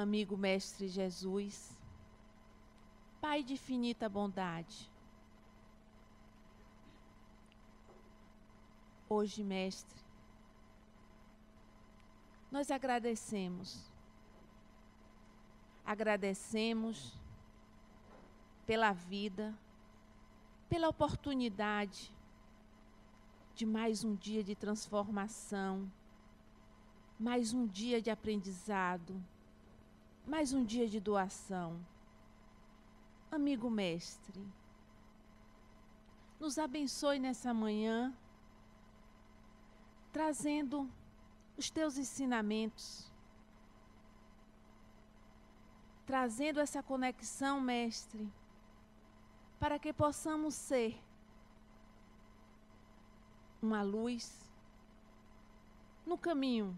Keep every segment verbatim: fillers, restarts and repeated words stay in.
amigo Mestre Jesus, Pai de infinita bondade, hoje, Mestre, nós agradecemos, agradecemos pela vida, pela oportunidade de mais um dia de transformação, mais um dia de aprendizado, mais um dia de doação. Amigo Mestre, nos abençoe nessa manhã, trazendo os teus ensinamentos, trazendo essa conexão, Mestre, para que possamos ser uma luz no caminho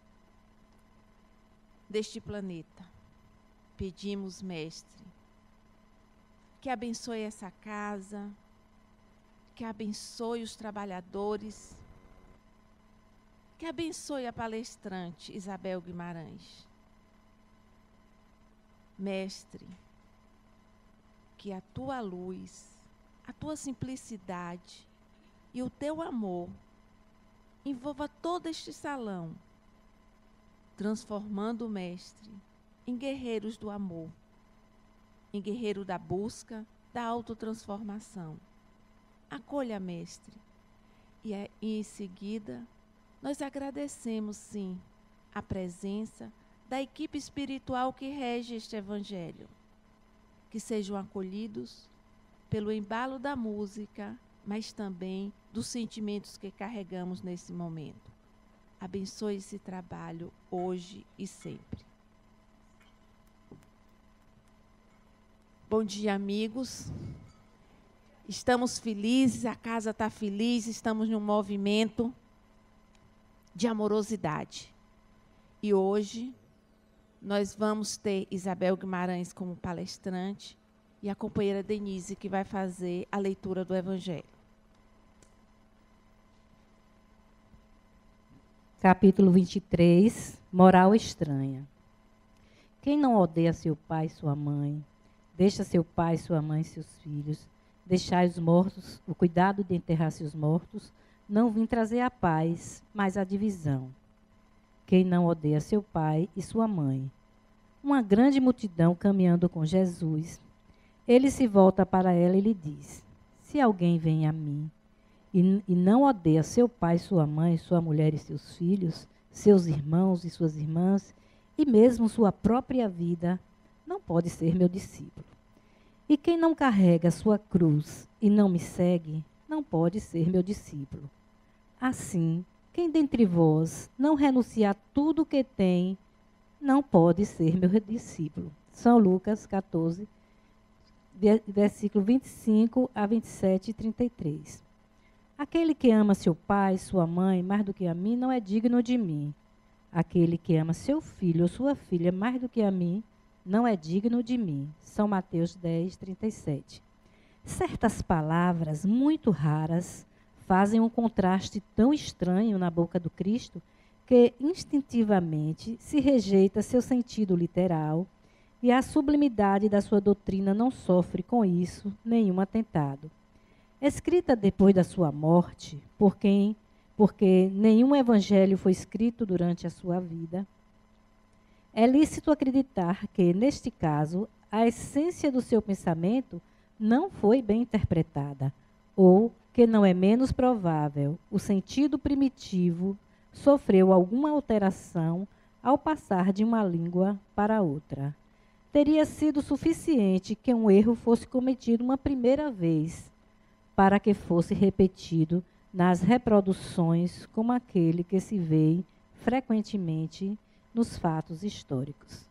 deste planeta. Pedimos, Mestre, que abençoe essa casa, que abençoe os trabalhadores, que abençoe a palestrante Isabel Guimarães. Mestre, que a tua luz, a tua simplicidade e o teu amor envolva todo este salão, transformando o Mestre em guerreiros do amor, em guerreiro da busca, da autotransformação. Acolha, Mestre, e, é, e em seguida nós agradecemos, sim, a presença da equipe espiritual que rege este Evangelho. Que sejam acolhidos pelo embalo da música, mas também dos sentimentos que carregamos nesse momento. Abençoe esse trabalho hoje e sempre. Bom dia, amigos. Estamos felizes, a casa está feliz, estamos num movimento de amorosidade. E hoje nós vamos ter Isabel Guimarães como palestrante e a companheira Denise, que vai fazer a leitura do Evangelho. Capítulo vinte e três, Moral Estranha. Quem não odeia seu pai e sua mãe, deixa seu pai, sua mãe e seus filhos, deixai os mortos, o cuidado de enterrar seus mortos, não vim trazer a paz, mas a divisão. Quem não odeia seu pai e sua mãe. Uma grande multidão caminhando com Jesus. Ele se volta para ela e lhe diz: se alguém vem a mim e, e não odeia seu pai, sua mãe, sua mulher e seus filhos, seus irmãos e suas irmãs, e mesmo sua própria vida, não pode ser meu discípulo. E quem não carrega sua cruz e não me segue, não pode ser meu discípulo. Assim, quem dentre vós não renuncia a tudo que tem, não pode ser meu discípulo. São Lucas catorze, versículo vinte e cinco a vinte e sete e trinta e três. Aquele que ama seu pai, sua mãe, mais do que a mim, não é digno de mim. Aquele que ama seu filho ou sua filha mais do que a mim, não é digno de mim. São Mateus dez, trinta e sete. Certas palavras muito raras fazem um contraste tão estranho na boca do Cristo que instintivamente se rejeita seu sentido literal e a sublimidade da sua doutrina não sofre com isso nenhum atentado. Escrita depois da sua morte, por quem, porque nenhum evangelho foi escrito durante a sua vida, é lícito acreditar que, neste caso, a essência do seu pensamento não foi bem interpretada, ou, que não é menos provável, o sentido primitivo sofreu alguma alteração ao passar de uma língua para outra. Teria sido suficiente que um erro fosse cometido uma primeira vez, para que fosse repetido nas reproduções como aquele que se vê frequentemente nos fatos históricos.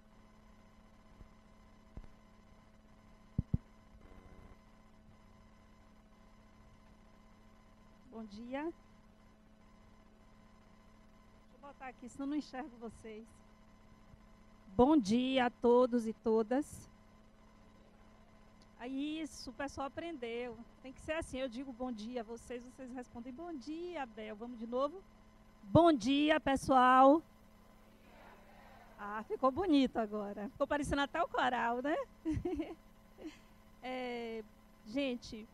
Bom dia. Deixa eu botar aqui, senão eu não enxergo vocês. Bom dia a todos e todas. Isso, o pessoal aprendeu. Tem que ser assim, eu digo bom dia a vocês, vocês respondem bom dia, Bel. Vamos de novo? Bom dia, pessoal. Ah, ficou bonito agora. Ficou parecendo até o coral, né? É, gente,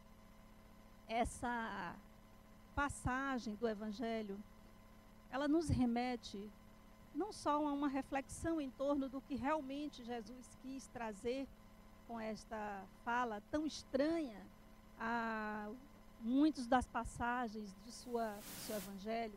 essa passagem do Evangelho, ela nos remete não só a uma reflexão em torno do que realmente Jesus quis trazer com esta fala tão estranha a muitas das passagens de sua, do seu Evangelho,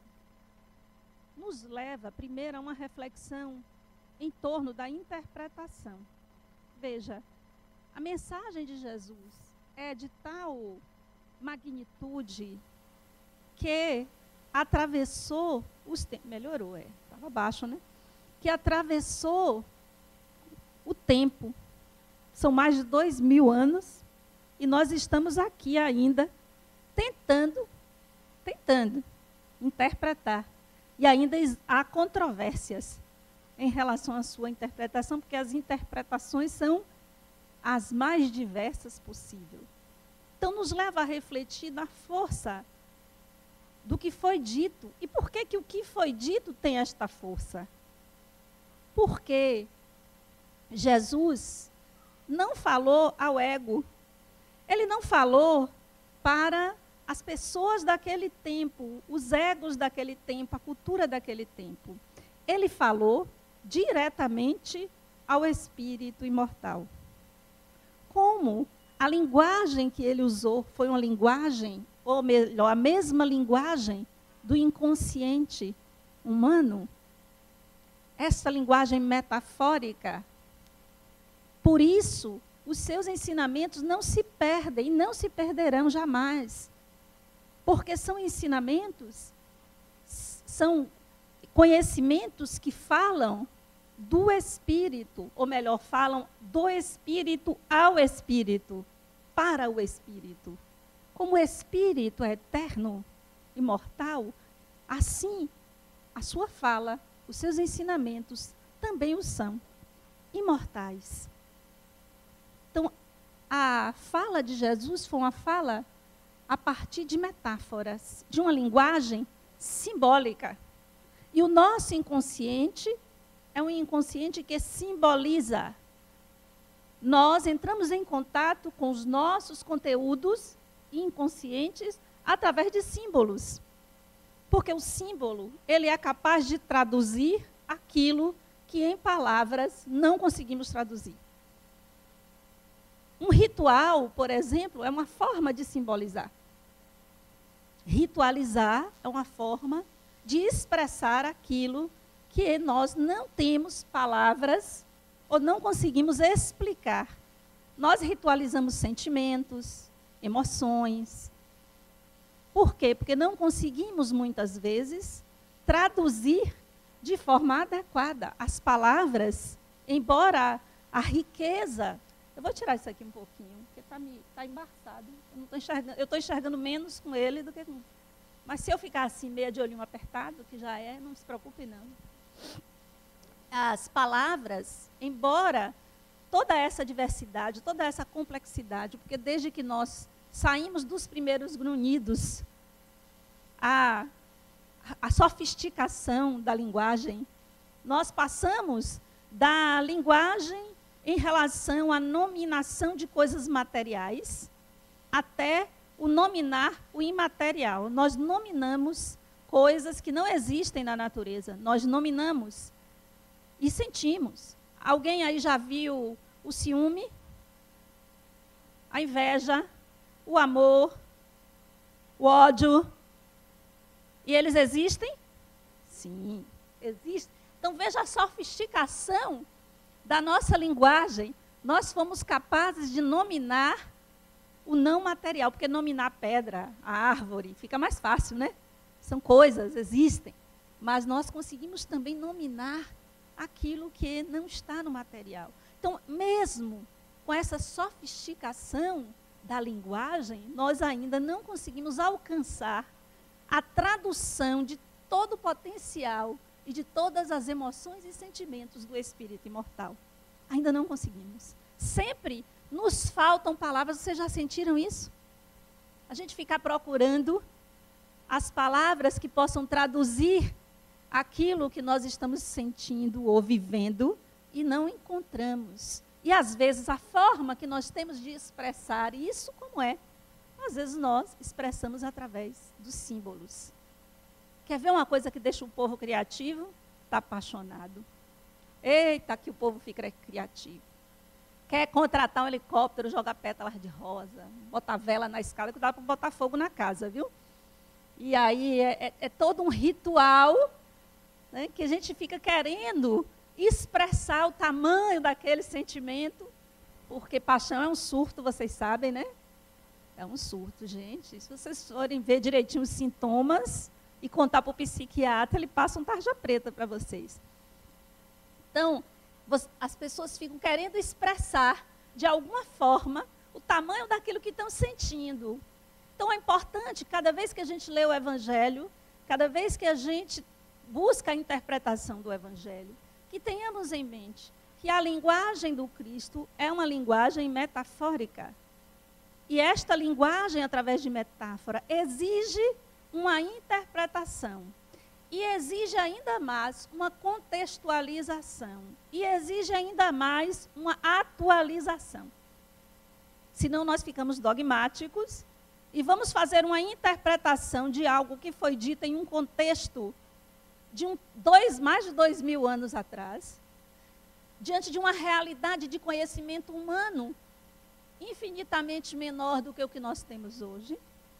nos leva, primeiro, a uma reflexão em torno da interpretação. Veja, a mensagem de Jesus é de tal magnitude que atravessou os tempos. Melhorou, é. Estava baixo, né? Que atravessou o tempo. São mais de dois mil anos e nós estamos aqui ainda tentando, tentando interpretar. E ainda há controvérsias em relação à sua interpretação, porque as interpretações são as mais diversas possível. Então, nos leva a refletir na força do que foi dito. E por que que o que foi dito tem esta força? Porque Jesus não falou ao ego. Ele não falou para as pessoas daquele tempo, os egos daquele tempo, a cultura daquele tempo. Ele falou diretamente ao espírito imortal. Como a linguagem que ele usou foi uma linguagem, ou melhor, a mesma linguagem do inconsciente humano, essa linguagem metafórica, por isso, os seus ensinamentos não se perdem e não se perderão jamais. Porque são ensinamentos, são conhecimentos que falam do Espírito, ou melhor, falam do Espírito ao Espírito, para o Espírito. Como o Espírito é eterno, imortal, assim a sua fala, os seus ensinamentos também o são, imortais. Então, a fala de Jesus foi uma fala a partir de metáforas, de uma linguagem simbólica. E o nosso inconsciente é um inconsciente que simboliza. Nós entramos em contato com os nossos conteúdos inconscientes através de símbolos. Porque o símbolo, ele é capaz de traduzir aquilo que em palavras não conseguimos traduzir. Um ritual, por exemplo, é uma forma de simbolizar. Ritualizar é uma forma de expressar aquilo que nós não temos palavras ou não conseguimos explicar. Nós ritualizamos sentimentos, emoções. Por quê? Porque não conseguimos, muitas vezes, traduzir de forma adequada as palavras, embora a riqueza... Eu vou tirar isso aqui um pouquinho, porque está tá embaçado. Eu não estou enxergando, eu estou enxergando menos com ele do que com... Mas se eu ficar assim, meia de olhinho apertado, que já é, não se preocupe não. As palavras, embora toda essa diversidade, toda essa complexidade, porque desde que nós saímos dos primeiros grunhidos, a, a sofisticação da linguagem, nós passamos da linguagem em relação à nominação de coisas materiais, até o nominar o imaterial. Nós nominamos coisas que não existem na natureza. Nós nominamos e sentimos. Alguém aí já viu o ciúme, a inveja, o amor, o ódio? E eles existem? Sim, existem. Então veja a sofisticação da nossa linguagem. Nós fomos capazes de nominar o não material, porque nominar a pedra, a árvore, fica mais fácil, né? São coisas, existem. Mas nós conseguimos também nominar aquilo que não está no material. Então, mesmo com essa sofisticação da linguagem, nós ainda não conseguimos alcançar a tradução de todo o potencial e de todas as emoções e sentimentos do espírito imortal. Ainda não conseguimos. Sempre nos faltam palavras. Vocês já sentiram isso? A gente ficar procurando as palavras que possam traduzir aquilo que nós estamos sentindo ou vivendo e não encontramos. E, às vezes, a forma que nós temos de expressar isso, como é? Às vezes, nós expressamos através dos símbolos. Quer ver uma coisa que deixa o povo criativo? Está apaixonado. Eita, que o povo fica criativo. Quer contratar um helicóptero, jogar pétalas de rosa, botar vela na escada, que dá para botar fogo na casa, viu? E aí é, é, é todo um ritual, né, que a gente fica querendo expressar o tamanho daquele sentimento, porque paixão é um surto, vocês sabem, né? É um surto, gente. Se vocês forem ver direitinho os sintomas e contar para o psiquiatra, ele passa um tarja preta para vocês. Então, as pessoas ficam querendo expressar, de alguma forma, o tamanho daquilo que estão sentindo. Então, é importante, cada vez que a gente lê o Evangelho, cada vez que a gente busca a interpretação do Evangelho, que tenhamos em mente que a linguagem do Cristo é uma linguagem metafórica. E esta linguagem, através de metáfora, exige uma interpretação. E exige ainda mais uma contextualização. E exige ainda mais uma atualização. Senão nós ficamos dogmáticos e vamos fazer uma interpretação de algo que foi dito em um contexto de um, dois, mais de dois mil anos atrás, diante de uma realidade de conhecimento humano infinitamente menor do que o que nós temos hoje,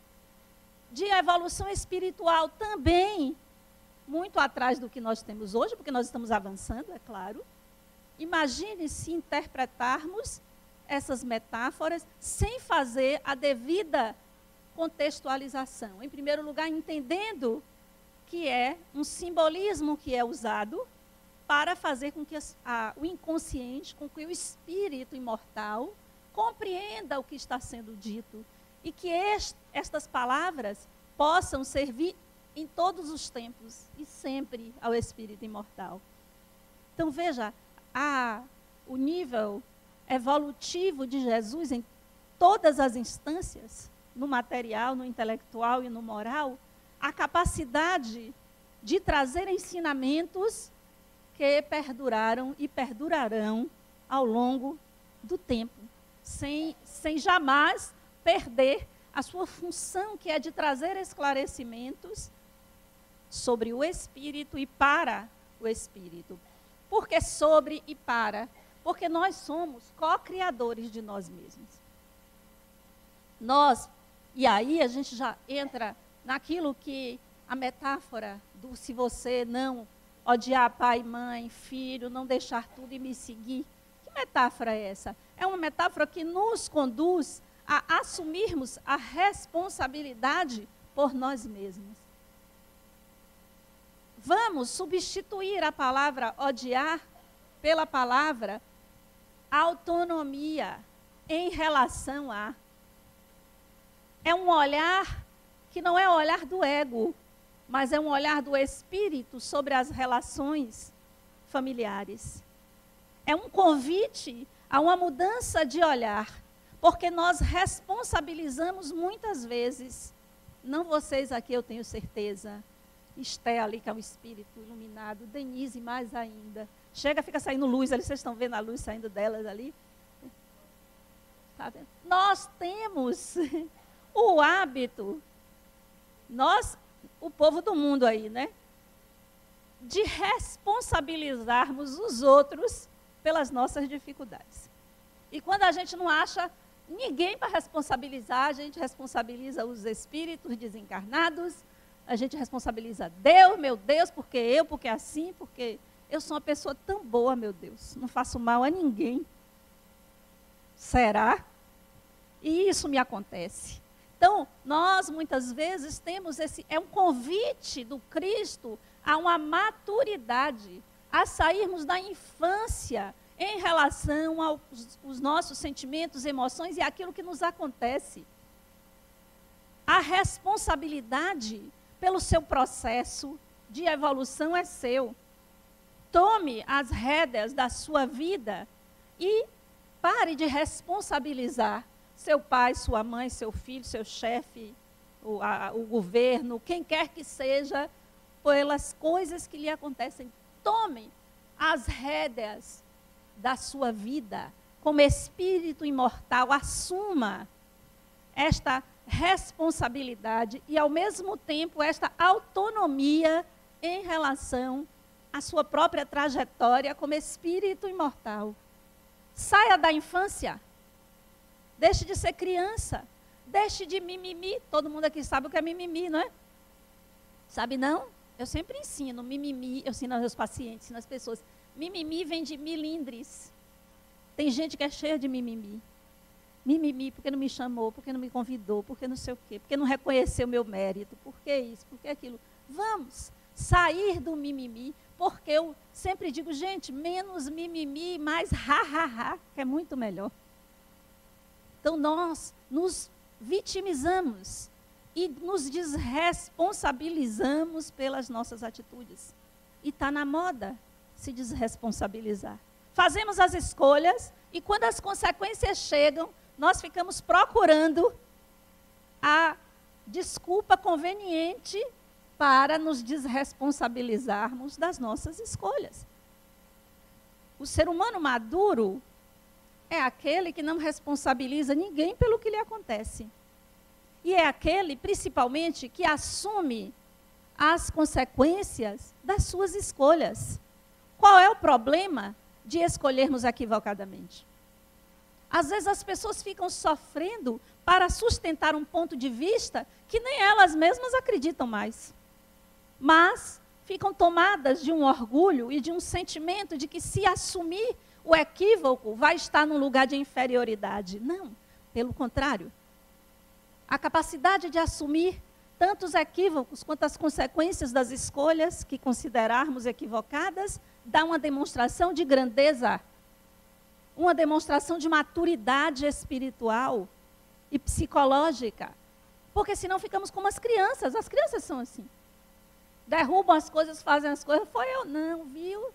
de evolução espiritual também muito atrás do que nós temos hoje, porque nós estamos avançando, é claro. Imagine se interpretarmos essas metáforas sem fazer a devida contextualização. Em primeiro lugar, entendendo que é um simbolismo que é usado para fazer com que as, a, o inconsciente, com que o espírito imortal compreenda o que está sendo dito e que est, estas palavras possam servir em todos os tempos e sempre ao espírito imortal. Então, veja, a, o nível evolutivo de Jesus em todas as instâncias, no material, no intelectual e no moral, a capacidade de trazer ensinamentos que perduraram e perdurarão ao longo do tempo, sem, sem jamais perder a sua função, que é de trazer esclarecimentos sobre o Espírito e para o Espírito. Por que sobre e para? Porque nós somos co-criadores de nós mesmos. Nós, e aí a gente já entra naquilo que a metáfora do se você não odiar pai, mãe, filho, não deixar tudo e me seguir. Que metáfora é essa? É uma metáfora que nos conduz a assumirmos a responsabilidade por nós mesmos. Vamos substituir a palavra odiar pela palavra autonomia em relação a. É um olhar que não é o olhar do ego, mas é um olhar do espírito sobre as relações familiares. É um convite a uma mudança de olhar, porque nós responsabilizamos muitas vezes, não vocês aqui, eu tenho certeza, Esté ali, que é um espírito iluminado, Denise mais ainda. Chega, fica saindo luz ali, vocês estão vendo a luz saindo delas ali? Tá vendo? Nós temos o hábito, nós, o povo do mundo aí, né? De responsabilizarmos os outros pelas nossas dificuldades. E quando a gente não acha ninguém para responsabilizar, a gente responsabiliza os espíritos desencarnados, a gente responsabiliza Deus, meu Deus, porque eu, porque assim, porque eu sou uma pessoa tão boa, meu Deus, não faço mal a ninguém. Será? E isso me acontece. Então, nós muitas vezes temos esse, é um convite do Cristo a uma maturidade, a sairmos da infância em relação aos, aos nossos sentimentos, emoções e aquilo que nos acontece. A responsabilidade pelo seu processo de evolução é seu. Tome as rédeas da sua vida e pare de responsabilizar seu pai, sua mãe, seu filho, seu chefe, o, a, o governo, quem quer que seja, pelas coisas que lhe acontecem. Tome as rédeas da sua vida como espírito imortal. Assuma esta responsabilidade e, ao mesmo tempo, esta autonomia em relação à sua própria trajetória como espírito imortal. Saia da infância. Deixe de ser criança. Deixe de mimimi. Todo mundo aqui sabe o que é mimimi, não é? Sabe não? Eu sempre ensino mimimi, eu ensino aos meus pacientes, ensino às pessoas. Mimimi vem de milindres. Tem gente que é cheia de mimimi. Mimimi, porque não me chamou, porque não me convidou, porque não sei o quê, porque não reconheceu o meu mérito, por que isso, por que aquilo. Vamos sair do mimimi, porque eu sempre digo, gente, menos mimimi, mais ha-ha-ha, que é muito melhor. Então, nós nos vitimizamos e nos desresponsabilizamos pelas nossas atitudes. E está na moda se desresponsabilizar. Fazemos as escolhas e, quando as consequências chegam, nós ficamos procurando a desculpa conveniente para nos desresponsabilizarmos das nossas escolhas. O ser humano maduro é aquele que não responsabiliza ninguém pelo que lhe acontece. E é aquele, principalmente, que assume as consequências das suas escolhas. Qual é o problema de escolhermos equivocadamente? Às vezes as pessoas ficam sofrendo para sustentar um ponto de vista que nem elas mesmas acreditam mais. Mas ficam tomadas de um orgulho e de um sentimento de que, se assumir o equívoco, vai estar num lugar de inferioridade. Não, pelo contrário. A capacidade de assumir tanto os equívocos quanto as consequências das escolhas que considerarmos equivocadas dá uma demonstração de grandeza, uma demonstração de maturidade espiritual e psicológica. Porque senão ficamos como as crianças. As crianças são assim. Derrubam as coisas, fazem as coisas. Foi eu não, viu?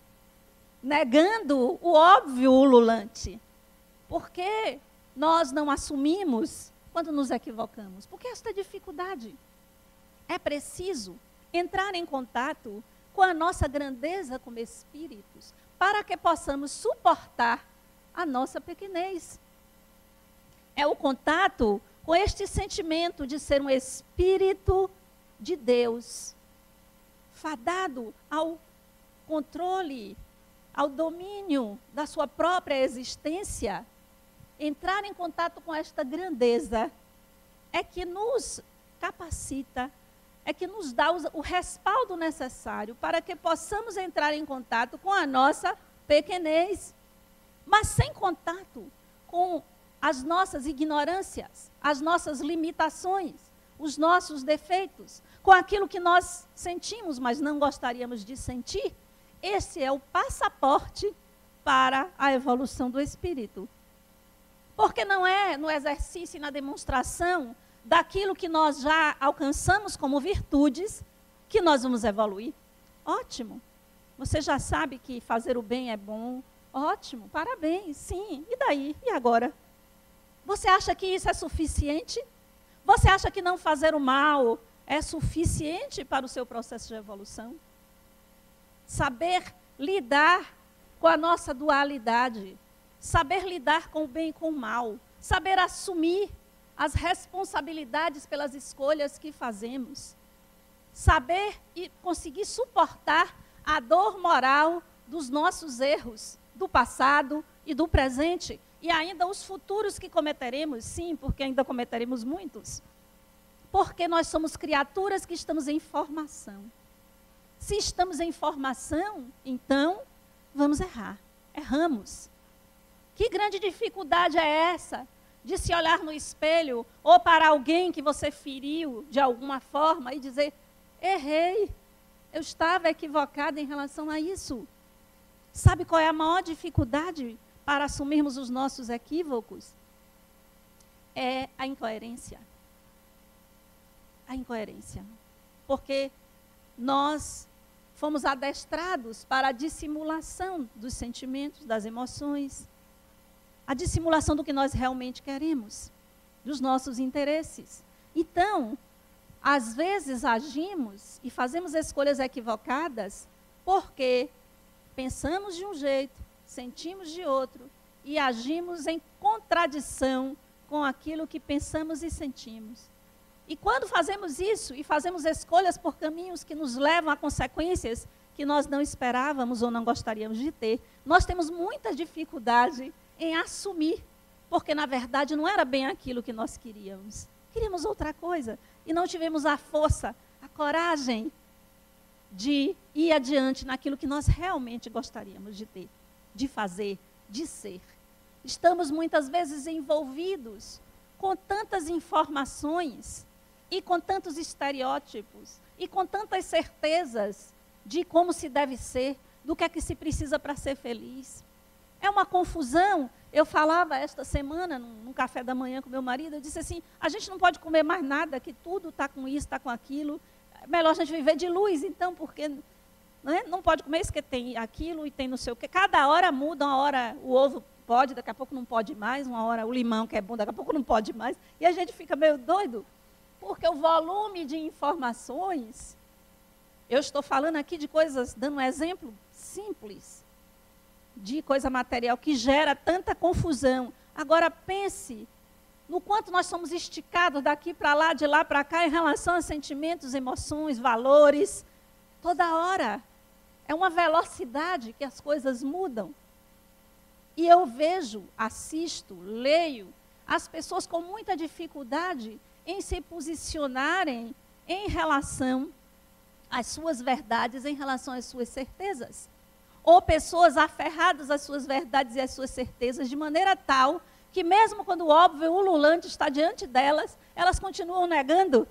Negando o óbvio ululante. Por que nós não assumimos quando nos equivocamos? Porque esta dificuldade. É preciso entrar em contato com a nossa grandeza como espíritos, para que possamos suportar a nossa pequenez. É o contato com este sentimento de ser um espírito de Deus, fadado ao controle, ao domínio da sua própria existência. Entrar em contato com esta grandeza é que nos capacita, é que nos dá o respaldo necessário para que possamos entrar em contato com a nossa pequenez. Mas sem contato com as nossas ignorâncias, as nossas limitações, os nossos defeitos, com aquilo que nós sentimos, mas não gostaríamos de sentir, esse é o passaporte para a evolução do espírito. Porque não é no exercício e na demonstração daquilo que nós já alcançamos como virtudes que nós vamos evoluir. Ótimo. Você já sabe que fazer o bem é bom. Ótimo, parabéns, sim. E daí? E agora? Você acha que isso é suficiente? Você acha que não fazer o mal é suficiente para o seu processo de evolução? Saber lidar com a nossa dualidade, saber lidar com o bem e com o mal, saber assumir as responsabilidades pelas escolhas que fazemos, saber e conseguir suportar a dor moral dos nossos erros, do passado e do presente, e ainda os futuros que cometeremos, sim, porque ainda cometeremos muitos, porque nós somos criaturas que estamos em formação. Se estamos em formação, então vamos errar, erramos. Que grande dificuldade é essa de se olhar no espelho ou para alguém que você feriu de alguma forma e dizer, errei, eu estava equivocada em relação a isso. Sabe qual é a maior dificuldade para assumirmos os nossos equívocos? É a incoerência. A incoerência. Porque nós fomos adestrados para a dissimulação dos sentimentos, das emoções, a dissimulação do que nós realmente queremos, dos nossos interesses. Então, às vezes agimos e fazemos escolhas equivocadas porque pensamos de um jeito, sentimos de outro e agimos em contradição com aquilo que pensamos e sentimos. E quando fazemos isso e fazemos escolhas por caminhos que nos levam a consequências que nós não esperávamos ou não gostaríamos de ter, nós temos muita dificuldade em assumir, porque na verdade não era bem aquilo que nós queríamos. Queríamos outra coisa e não tivemos a força, a coragem de ir adiante naquilo que nós realmente gostaríamos de ter, de fazer, de ser. Estamos muitas vezes envolvidos com tantas informações e com tantos estereótipos e com tantas certezas de como se deve ser, do que é que se precisa para ser feliz. É uma confusão. Eu falava esta semana, num, num café da manhã com meu marido, eu disse assim, a gente não pode comer mais nada, que tudo está com isso, está com aquilo. É melhor a gente viver de luz, então, porque né, não pode comer isso, que tem aquilo e tem não sei o quê. Cada hora muda, uma hora o ovo pode, daqui a pouco não pode mais, uma hora o limão, que é bom, daqui a pouco não pode mais. E a gente fica meio doido, porque o volume de informações, eu estou falando aqui de coisas, dando um exemplo simples, de coisa material que gera tanta confusão. Agora pense no quanto nós somos esticados daqui para lá, de lá para cá, em relação a sentimentos, emoções, valores, toda hora. É uma velocidade que as coisas mudam. E eu vejo, assisto, leio, as pessoas com muita dificuldade em se posicionarem em relação às suas verdades, em relação às suas certezas. Ou pessoas aferradas às suas verdades e às suas certezas, de maneira tal que mesmo quando o óbvio, o ululante está diante delas, elas continuam negando.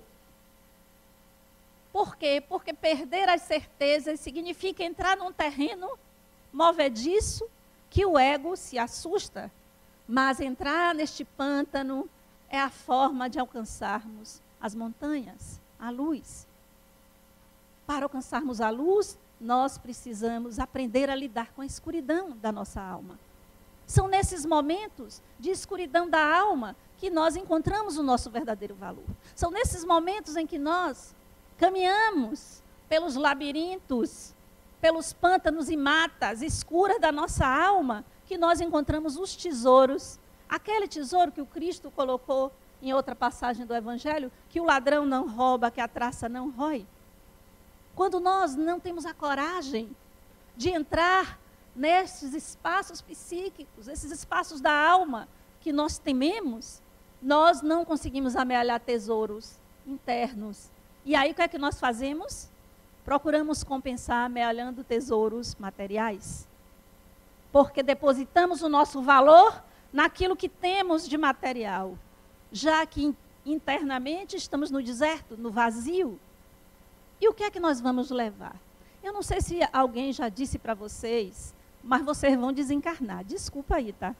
Por quê? Porque perder as certezas significa entrar num terreno movediço que o ego se assusta. Mas entrar neste pântano é a forma de alcançarmos as montanhas, a luz. Para alcançarmos a luz, nós precisamos aprender a lidar com a escuridão da nossa alma. São nesses momentos de escuridão da alma que nós encontramos o nosso verdadeiro valor. São nesses momentos em que nós caminhamos pelos labirintos, pelos pântanos e matas escuras da nossa alma, que nós encontramos os tesouros. Aquele tesouro que o Cristo colocou em outra passagem do Evangelho, que o ladrão não rouba, que a traça não rói. Quando nós não temos a coragem de entrar nesses espaços psíquicos, esses espaços da alma que nós tememos, nós não conseguimos amealhar tesouros internos. E aí o que é que nós fazemos? Procuramos compensar amealhando tesouros materiais. Porque depositamos o nosso valor naquilo que temos de material. Já que internamente estamos no deserto, no vazio. E o que é que nós vamos levar? Eu não sei se alguém já disse para vocês, mas vocês vão desencarnar. Desculpa aí, tá?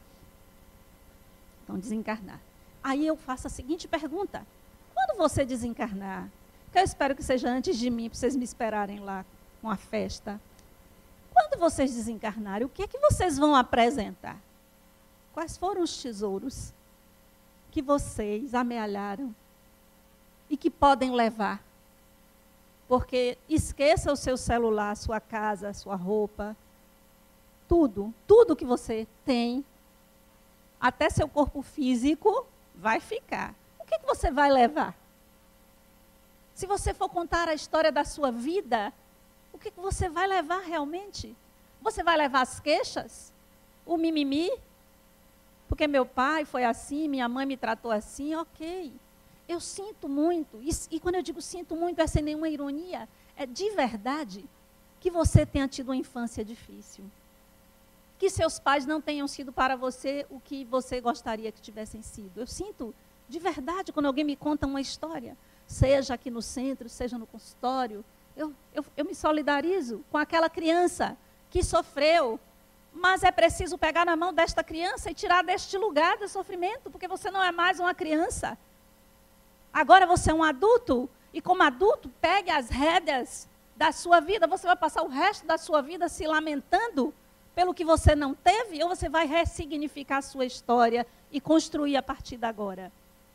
Vão desencarnar. Aí eu faço a seguinte pergunta. Quando você desencarnar, que eu espero que seja antes de mim, para vocês me esperarem lá com a festa. Quando vocês desencarnarem, o que é que vocês vão apresentar? Quais foram os tesouros que vocês amealharam e que podem levar? Porque esqueça o seu celular, a sua casa, a sua roupa, tudo, tudo que você tem, até seu corpo físico, vai ficar. O que, que você vai levar? Se você for contar a história da sua vida, o que, que você vai levar realmente? Você vai levar as queixas? O mimimi? Porque meu pai foi assim, minha mãe me tratou assim, ok. Eu sinto muito, e, e quando eu digo sinto muito, é sem nenhuma ironia, é de verdade que você tenha tido uma infância difícil. Que seus pais não tenham sido para você o que você gostaria que tivessem sido. Eu sinto de verdade quando alguém me conta uma história, seja aqui no centro, seja no consultório, eu, eu, eu me solidarizo com aquela criança que sofreu, mas é preciso pegar na mão desta criança e tirar deste lugar de sofrimento, porque você não é mais uma criança. Agora você é um adulto, e como adulto, pegue as rédeas da sua vida. Você vai passar o resto da sua vida se lamentando pelo que você não teve, ou você vai ressignificar a sua história e construir a partir de agora?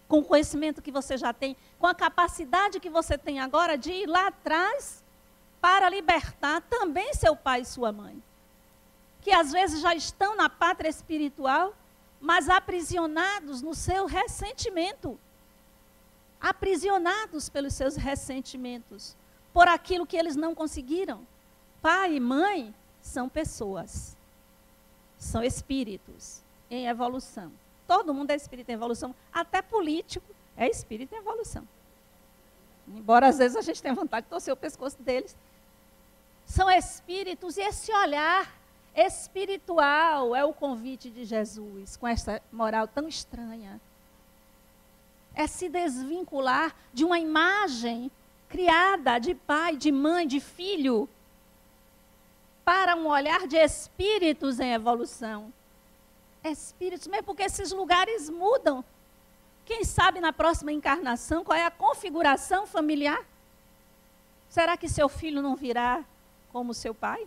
com o conhecimento que você já tem, com a capacidade que você tem agora de ir lá atrás para libertar também seu pai e sua mãe, que às vezes já estão na pátria espiritual, mas aprisionados no seu ressentimento, aprisionados pelos seus ressentimentos, por aquilo que eles não conseguiram. Pai e mãe são pessoas, são espíritos em evolução. Todo mundo é espírito em evolução, até político é espírito em evolução. Embora às vezes a gente tenha vontade de torcer o pescoço deles. São espíritos, e esse olhar espiritual é o convite de Jesus, com essa moral tão estranha. É se desvincular de uma imagem criada de pai, de mãe, de filho, para um olhar de espíritos em evolução. Espíritos, mesmo porque esses lugares mudam. Quem sabe na próxima encarnação qual é a configuração familiar? Será que seu filho não virá como seu pai?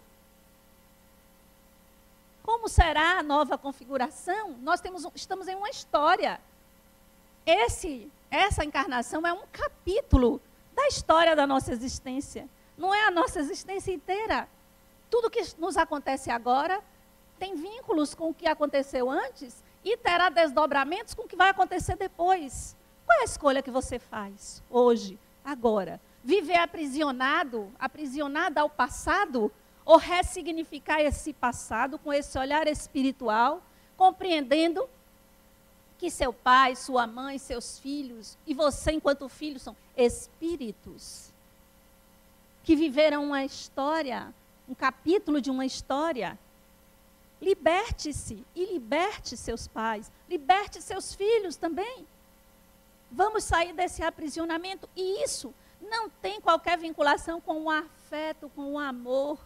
Como será a nova configuração? Nós temos, estamos em uma história. Esse, essa encarnação é um capítulo da história da nossa existência. Não é a nossa existência inteira. Tudo que nos acontece agora tem vínculos com o que aconteceu antes e terá desdobramentos com o que vai acontecer depois. Qual é a escolha que você faz hoje, agora? Viver aprisionado, aprisionada ao passado, ou ressignificar esse passado com esse olhar espiritual, compreendendo que seu pai, sua mãe, seus filhos, e você enquanto filho, são espíritos que viveram uma história, um capítulo de uma história. Liberte-se e liberte seus pais, liberte seus filhos também. Vamos sair desse aprisionamento, e isso não tem qualquer vinculação com o afeto, com o amor.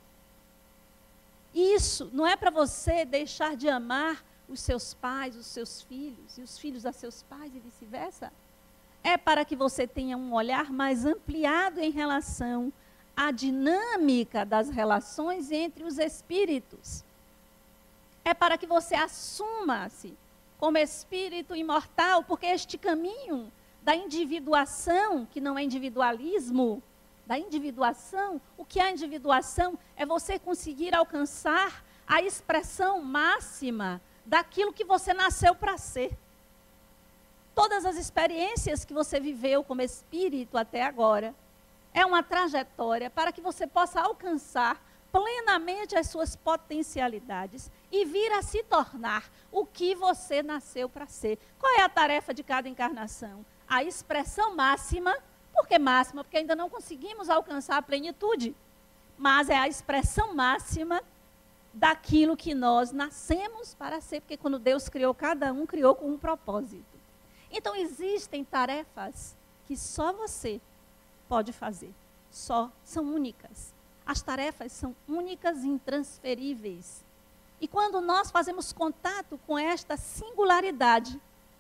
Isso não é para você deixar de amar os seus pais, os seus filhos, e os filhos a seus pais e vice-versa. É para que você tenha um olhar mais ampliado em relação à dinâmica das relações entre os espíritos. É para que você assuma-se como espírito imortal, porque este caminho da individuação, que não é individualismo, da individuação, o que é individuação? É você conseguir alcançar a expressão máxima daquilo que você nasceu para ser. Todas as experiências que você viveu como espírito até agora, é uma trajetória para que você possa alcançar plenamente as suas potencialidades e vir a se tornar o que você nasceu para ser. Qual é a tarefa de cada encarnação? A expressão máxima. Por que máxima? Porque ainda não conseguimos alcançar a plenitude. Mas é a expressão máxima daquilo que nós nascemos para ser. Porque quando Deus criou cada um, criou com um propósito. Então existem tarefas que só você pode fazer. Só, são únicas. As tarefas são únicas e intransferíveis. E quando nós fazemos contato com esta singularidade,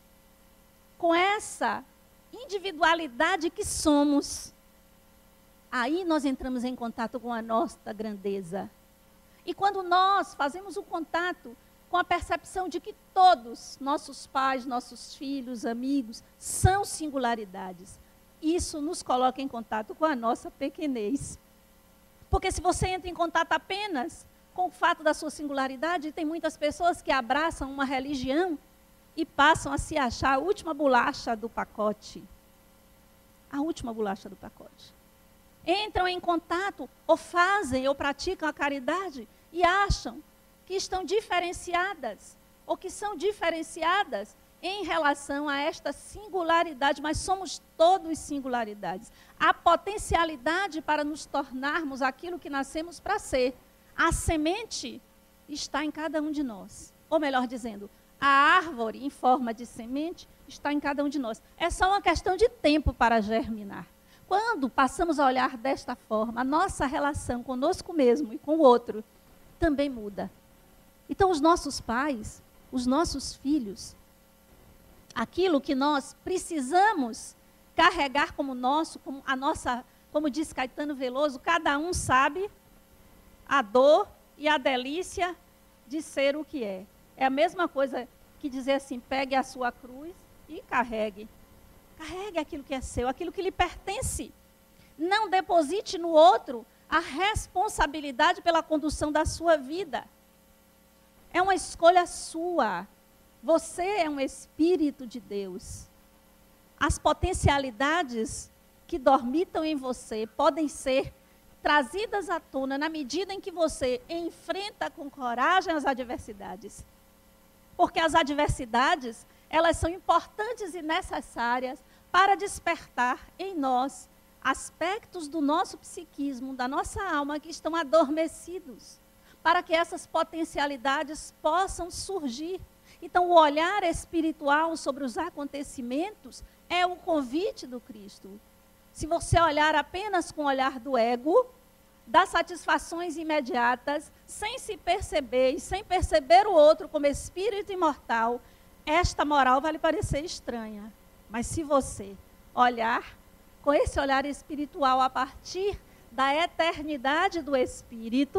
com essa individualidade que somos, aí nós entramos em contato com a nossa grandeza. E quando nós fazemos o contato com a percepção de que todos, nossos pais, nossos filhos, amigos, são singularidades, isso nos coloca em contato com a nossa pequenez. Porque se você entra em contato apenas com o fato da sua singularidade, tem muitas pessoas que abraçam uma religião e passam a se achar a última bolacha do pacote. A última bolacha do pacote. Entram em contato, ou fazem, ou praticam a caridade, e acham que estão diferenciadas, ou que são diferenciadas em relação a esta singularidade, mas somos todos singularidades. A potencialidade para nos tornarmos aquilo que nascemos para ser. A semente está em cada um de nós. Ou melhor dizendo, a árvore em forma de semente está em cada um de nós. É só uma questão de tempo para germinar. Quando passamos a olhar desta forma, a nossa relação conosco mesmo e com o outro também muda. Então, os nossos pais, os nossos filhos, aquilo que nós precisamos carregar como nosso, como a nossa, como diz Caetano Veloso, cada um sabe a dor e a delícia de ser o que é. É a mesma coisa que dizer assim, pegue a sua cruz e carregue. Carregue aquilo que é seu, aquilo que lhe pertence. Não deposite no outro a responsabilidade pela condução da sua vida. É uma escolha sua. Você é um espírito de Deus. As potencialidades que dormitam em você podem ser trazidas à tona na medida em que você enfrenta com coragem as adversidades. Porque as adversidades, elas são importantes e necessárias para despertar em nós aspectos do nosso psiquismo, da nossa alma que estão adormecidos, para que essas potencialidades possam surgir. Então, o olhar espiritual sobre os acontecimentos é o convite do Cristo. Se você olhar apenas com o olhar do ego, dá satisfações imediatas, sem se perceber e sem perceber o outro como espírito imortal, esta moral vai lhe parecer estranha. Mas se você olhar com esse olhar espiritual a partir da eternidade do espírito,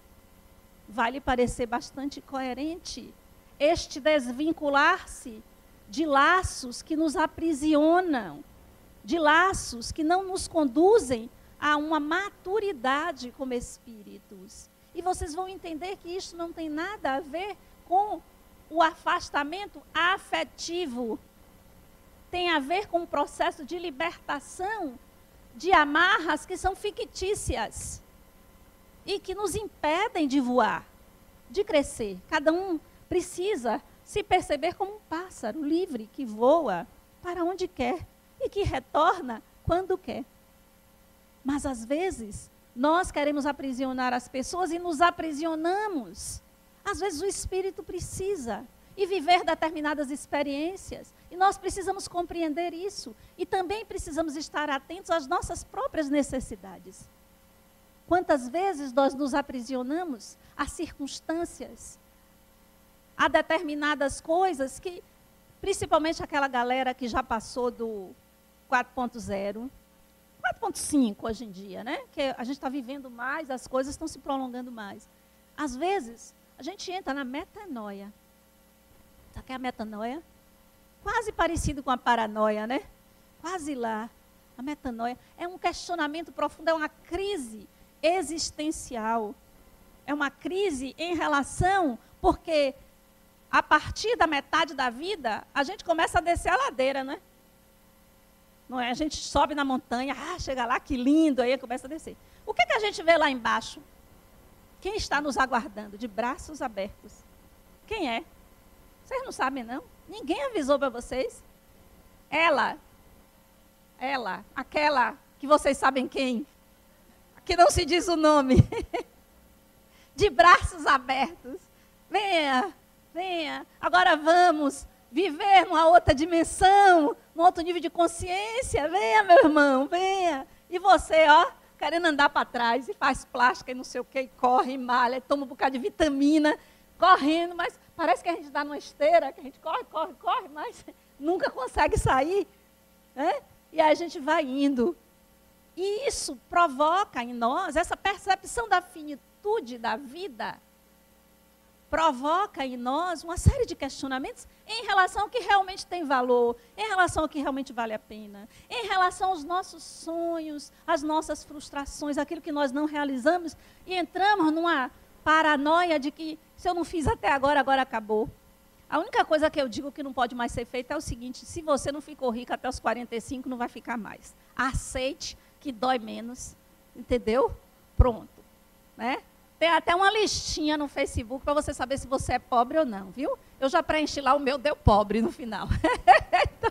vai lhe parecer bastante coerente este desvincular-se de laços que nos aprisionam, de laços que não nos conduzem a uma maturidade como espíritos. E vocês vão entender que isso não tem nada a ver com o afastamento afetivo. Tem a ver com o processo de libertação de amarras que são fictícias e que nos impedem de voar, de crescer. Cada um precisa se perceber como um pássaro livre que voa para onde quer e que retorna quando quer. Mas, às vezes, nós queremos aprisionar as pessoas e nos aprisionamos. Às vezes, o espírito precisa e viver determinadas experiências. E nós precisamos compreender isso. E também precisamos estar atentos às nossas próprias necessidades. Quantas vezes nós nos aprisionamos a circunstâncias, a determinadas coisas que, principalmente aquela galera que já passou do quatro ponto zero, quatro ponto cinco hoje em dia, né? Que a gente está vivendo mais, as coisas estão se prolongando mais. Às vezes, a gente entra na metanoia. Sabe o que é a metanoia? Quase parecido com a paranoia, né? Quase lá. A metanoia é um questionamento profundo, é uma crise existencial. É uma crise em relação, porque a partir da metade da vida, a gente começa a descer a ladeira, né? Não é? A gente sobe na montanha, ah, chega lá, que lindo, aí começa a descer. O que, que a gente vê lá embaixo? Quem está nos aguardando, de braços abertos? Quem é? Vocês não sabem, não? Ninguém avisou para vocês? Ela, ela, aquela que vocês sabem quem? Que não se diz o nome. De braços abertos. Venha, venha. Agora vamos viver numa outra dimensão, num outro nível de consciência. Venha, meu irmão, venha. E você, ó, querendo andar para trás, e faz plástica e não sei o quê, e corre, e malha, e toma um bocado de vitamina, correndo, mas parece que a gente está numa esteira, que a gente corre, corre, corre, mas nunca consegue sair. Né? E aí a gente vai indo. E isso provoca em nós, essa percepção da finitude da vida, provoca em nós uma série de questionamentos em relação ao que realmente tem valor, em relação ao que realmente vale a pena, em relação aos nossos sonhos, às nossas frustrações, aquilo que nós não realizamos, e entramos numa paranoia de que se eu não fiz até agora, agora acabou. A única coisa que eu digo que não pode mais ser feita é o seguinte: se você não ficou rico até os quarenta e cinco, não vai ficar mais. Aceite que dói menos, entendeu? Pronto, né? Tem até uma listinha no Facebook para você saber se você é pobre ou não, viu? Eu já preenchi lá, o meu deu pobre no final. então,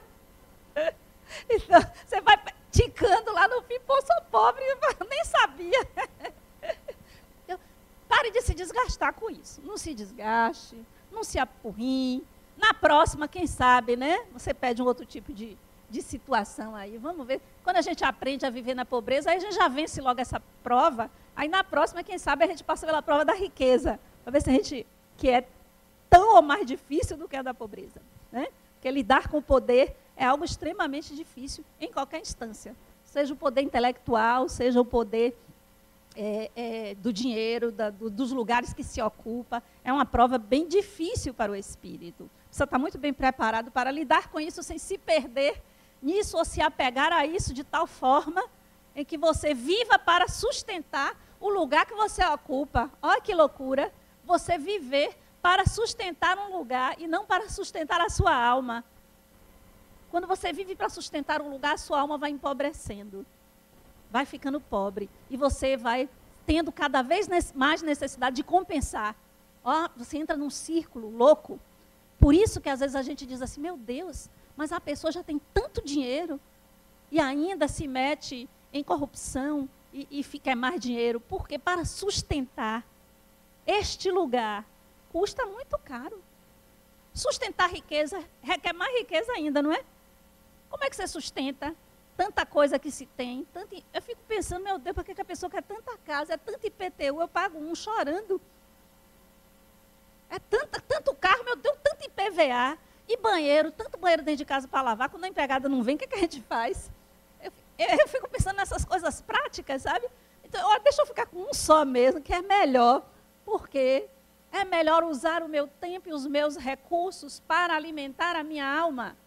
então, você vai ticando lá no fim, pô, sou pobre, eu nem sabia. Eu, pare de se desgastar com isso. Não se desgaste, não se apurrinhe. Na próxima, quem sabe, né? Você pede um outro tipo de, de situação aí. Vamos ver. Quando a gente aprende a viver na pobreza, aí a gente já vence logo essa prova. Aí na próxima, quem sabe, a gente passa pela prova da riqueza. Para ver se a gente, que é tão ou mais difícil do que a da pobreza. Né? Porque lidar com o poder é algo extremamente difícil em qualquer instância. Seja o poder intelectual, seja o poder é, é, do dinheiro, da, do, dos lugares que se ocupa. É uma prova bem difícil para o espírito. Precisa estar muito bem preparado para lidar com isso sem se perder nisso ou se apegar a isso de tal forma em que você viva para sustentar o lugar que você ocupa. Olha que loucura! Você viver para sustentar um lugar e não para sustentar a sua alma. Quando você vive para sustentar um lugar, a sua alma vai empobrecendo. Vai ficando pobre. E você vai tendo cada vez mais necessidade de compensar. Ó, você entra num círculo louco. Por isso que às vezes a gente diz assim, meu Deus, mas a pessoa já tem tanto dinheiro e ainda se mete em corrupção e, e quer mais dinheiro. Porque para sustentar este lugar custa muito caro. Sustentar riqueza requer mais riqueza ainda, não é? Como é que você sustenta tanta coisa que se tem? Tanto, eu fico pensando, meu Deus, por que a pessoa quer tanta casa, é tanto I P T U, eu pago um chorando. É tanta, tanto carro, meu Deus, tanto I P V A. E banheiro, tanto banheiro dentro de casa para lavar, quando a empregada não vem, o que, que a gente faz? Eu, eu, eu fico pensando nessas coisas práticas, sabe? Então, ó, deixa eu ficar com um só mesmo, que é melhor, porque é melhor usar o meu tempo e os meus recursos para alimentar a minha alma.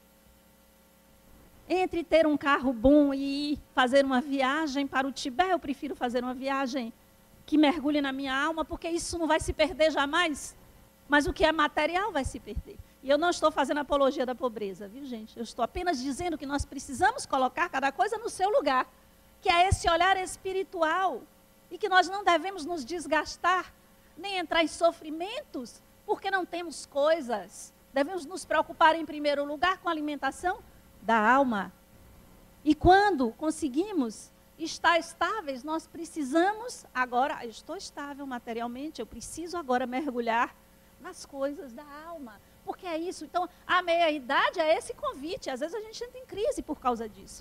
Entre ter um carro bom e ir fazer uma viagem para o Tibete, eu prefiro fazer uma viagem que mergulhe na minha alma, porque isso não vai se perder jamais. Mas o que é material vai se perder. E eu não estou fazendo apologia da pobreza, viu, gente? Eu estou apenas dizendo que nós precisamos colocar cada coisa no seu lugar, que é esse olhar espiritual, e que nós não devemos nos desgastar, nem entrar em sofrimentos, porque não temos coisas. Devemos nos preocupar, em primeiro lugar, com a alimentação da alma. E quando conseguimos estar estáveis, nós precisamos agora, eu estou estável materialmente, eu preciso agora mergulhar nas coisas da alma. Porque é isso. Então, a meia-idade é esse convite. Às vezes a gente entra em crise por causa disso.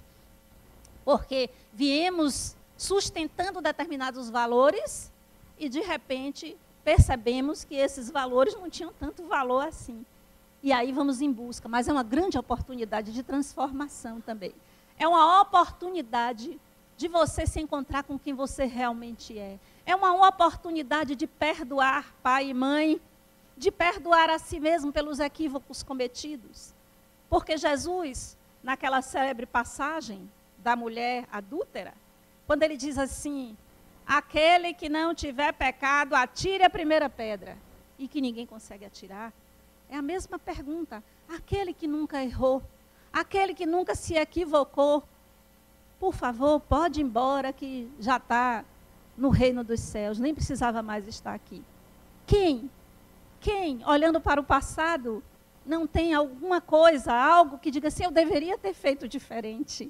Porque viemos sustentando determinados valores e, de repente, percebemos que esses valores não tinham tanto valor assim. E aí vamos em busca. Mas é uma grande oportunidade de transformação também. É uma oportunidade de você se encontrar com quem você realmente é. É uma oportunidade de perdoar pai e mãe, de perdoar a si mesmo pelos equívocos cometidos. Porque Jesus, naquela célebre passagem da mulher adúltera, quando ele diz assim, aquele que não tiver pecado, atire a primeira pedra, e que ninguém consegue atirar, é a mesma pergunta. Aquele que nunca errou, aquele que nunca se equivocou, por favor, pode ir embora que já está no reino dos céus, nem precisava mais estar aqui. Quem? Quem, olhando para o passado, não tem alguma coisa, algo que diga assim, eu deveria ter feito diferente.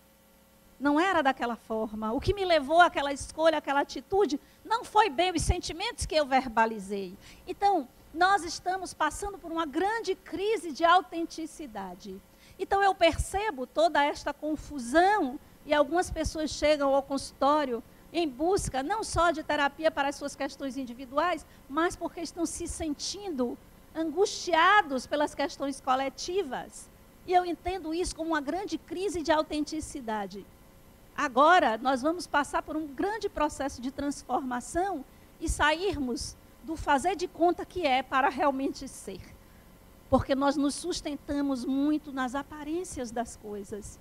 Não era daquela forma. O que me levou àquela escolha, àquela atitude, não foi bem os sentimentos que eu verbalizei. Então, nós estamos passando por uma grande crise de autenticidade. Então, eu percebo toda esta confusão e algumas pessoas chegam ao consultório em busca não só de terapia para as suas questões individuais, mas porque estão se sentindo angustiados pelas questões coletivas. E eu entendo isso como uma grande crise de autenticidade. Agora, nós vamos passar por um grande processo de transformação e sairmos do fazer de conta que é para realmente ser. Porque nós nos sustentamos muito nas aparências das coisas.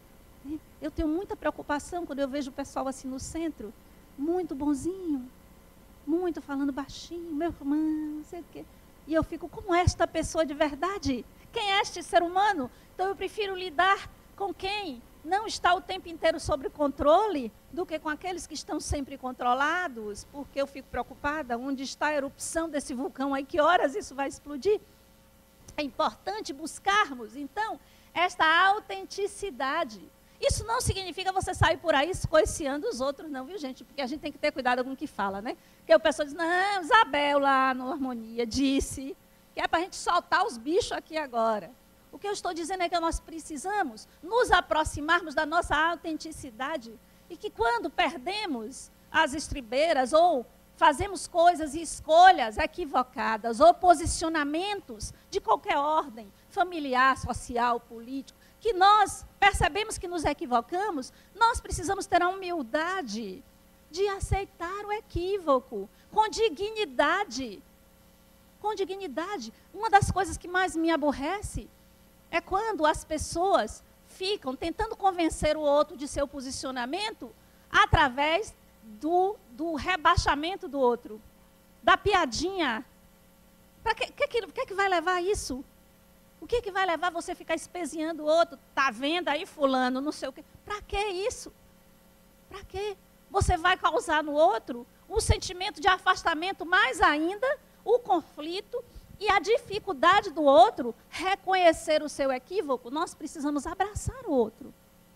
Eu tenho muita preocupação quando eu vejo o pessoal assim no centro, muito bonzinho, muito falando baixinho, meu irmão, não sei o quê. E eu fico, como é esta pessoa de verdade? Quem é este ser humano? Então eu prefiro lidar com quem não está o tempo inteiro sob controle do que com aqueles que estão sempre controlados, porque eu fico preocupada, onde está a erupção desse vulcão aí, que horas isso vai explodir? É importante buscarmos, então, esta autenticidade. Isso não significa você sair por aí escoiciando os outros, não, viu, gente? Porque a gente tem que ter cuidado com o que fala, né? Porque o pessoal diz, não, Isabel lá no Harmonia disse que é para a gente soltar os bichos aqui agora. O que eu estou dizendo é que nós precisamos nos aproximarmos da nossa autenticidade e que quando perdemos as estribeiras ou fazemos coisas e escolhas equivocadas ou posicionamentos de qualquer ordem, familiar, social, político, que nós percebemos que nos equivocamos, nós precisamos ter a humildade de aceitar o equívoco, com dignidade. Com dignidade. Uma das coisas que mais me aborrece é quando as pessoas ficam tentando convencer o outro de seu posicionamento através do, do rebaixamento do outro, da piadinha. Para que, que, que, que, que vai levar isso? O que, que vai levar você a ficar espezinhando o outro? Tá vendo aí fulano, não sei o quê. Para que isso? Para quê? Você vai causar no outro um sentimento de afastamento, mais ainda, o conflito e a dificuldade do outro reconhecer o seu equívoco. Nós precisamos abraçar o outro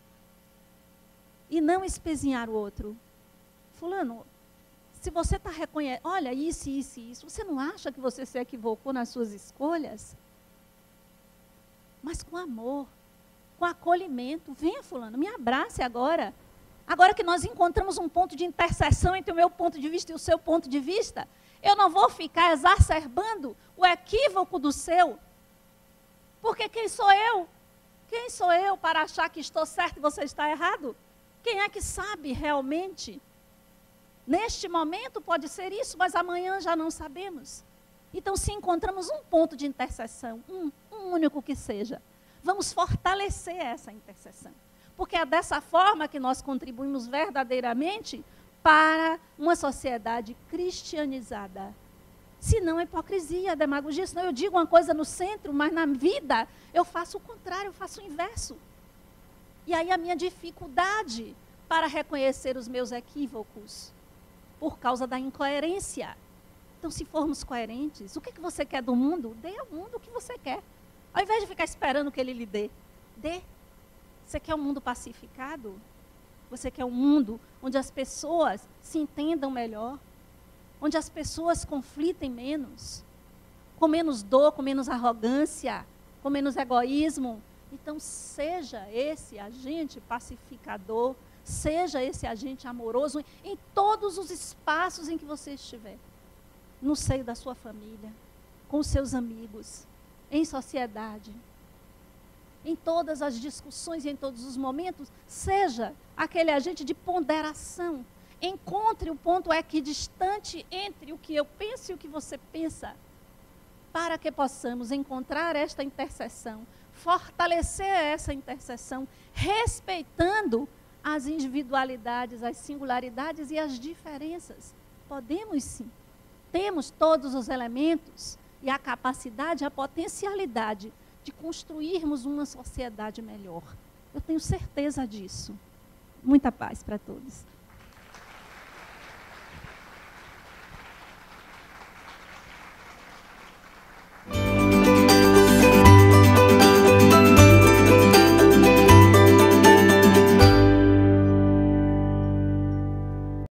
e não espezinhar o outro. Fulano, se você está reconhecendo, olha, isso, isso, isso, você não acha que você se equivocou nas suas escolhas? Mas com amor, com acolhimento. Venha, fulano, me abrace agora. Agora que nós encontramos um ponto de interseção entre o meu ponto de vista e o seu ponto de vista, eu não vou ficar exacerbando o equívoco do seu. Porque quem sou eu? Quem sou eu para achar que estou certo e você está errado? Quem é que sabe realmente? Neste momento pode ser isso, mas amanhã já não sabemos. Então, se encontramos um ponto de interseção, um, um único que seja, vamos fortalecer essa interseção. Porque é dessa forma que nós contribuímos verdadeiramente para uma sociedade cristianizada. Se não, é hipocrisia, demagogia. Senão eu digo uma coisa no centro, mas na vida eu faço o contrário, eu faço o inverso. E aí a minha dificuldade para reconhecer os meus equívocos, por causa da incoerência. Então, se formos coerentes, o que, que você quer do mundo? Dê ao mundo o que você quer. Ao invés de ficar esperando que ele lhe dê, dê. Você quer um mundo pacificado? Você quer um mundo onde as pessoas se entendam melhor? Onde as pessoas conflitem menos? Com menos dor, com menos arrogância, com menos egoísmo? Então, seja esse agente pacificador, seja esse agente amoroso em todos os espaços em que você estiver. No seio da sua família, com os seus amigos, em sociedade. Em todas as discussões e em todos os momentos, seja aquele agente de ponderação. Encontre o ponto equidistante entre o que eu penso e o que você pensa, para que possamos encontrar esta interseção, fortalecer essa interseção, respeitando as individualidades, as singularidades e as diferenças. Podemos sim, temos todos os elementos e a capacidade, a potencialidade de construirmos uma sociedade melhor. Eu tenho certeza disso. Muita paz para todos.